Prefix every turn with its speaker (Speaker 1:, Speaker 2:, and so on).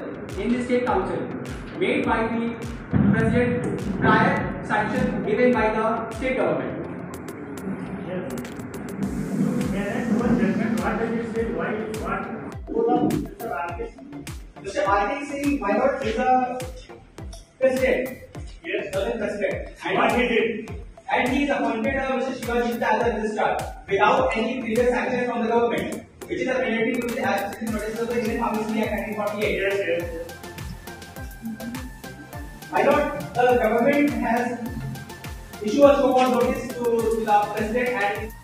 Speaker 1: in the State Council made by the President prior sanction given by the state government.
Speaker 2: Yes. Can I know judgment? What does it say? Why? What? Role of Mr. RK Singh?
Speaker 1: Mr. RK Singh, my lord, is a president.
Speaker 2: Yes.
Speaker 1: Certain president.
Speaker 2: What he did?
Speaker 1: And he is appointed Mr. Shiva Gupta as a registrar without any previous action from the government, which is a penalty to the Association Notice of the Indian Pharmacy Act 1948.
Speaker 2: Yes, yes.
Speaker 1: My lord, the government has issued a show cause notice to the president and